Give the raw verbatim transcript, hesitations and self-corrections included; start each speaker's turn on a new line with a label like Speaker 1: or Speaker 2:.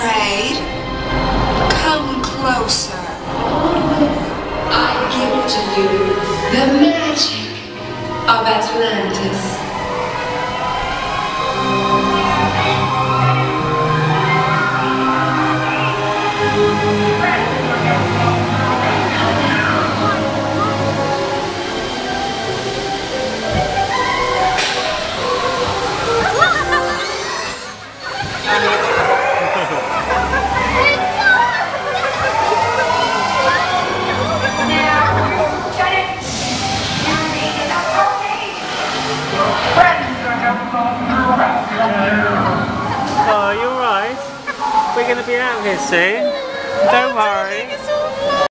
Speaker 1: afraid. Come closer. I give to you the magic of Atlantis.
Speaker 2: Oh, you're right. We're going to be out here soon. Don't worry.